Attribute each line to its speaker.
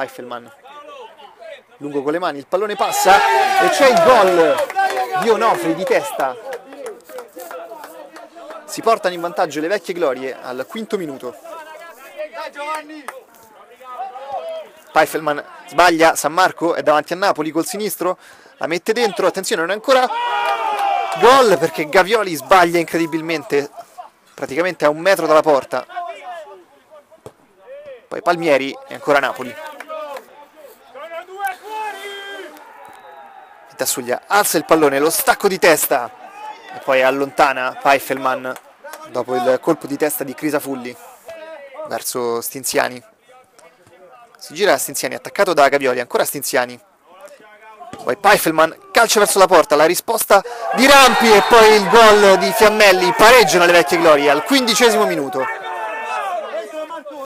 Speaker 1: Pfeifferman lungo con le mani, il pallone passa e c'è il gol di Onofri di testa. Si portano in vantaggio le vecchie glorie al quinto minuto. Pfeifferman sbaglia, San Marco è davanti a Napoli col sinistro, la mette dentro, attenzione, non è ancora gol perché Gavioli sbaglia incredibilmente, praticamente a 1 metro dalla porta. Poi Palmieri e ancora Napoli. Tassuglia alza il pallone, lo stacco di testa e poi allontana Pfeifferman dopo il colpo di testa di Crisafulli verso Stinziani. Si gira Stinziani, attaccato da Gavioli, ancora Stinziani. Poi Pfeifferman, calcio verso la porta, la risposta di Rampi e poi il gol di Fiammelli. Pareggiano le vecchie glorie al 15° minuto.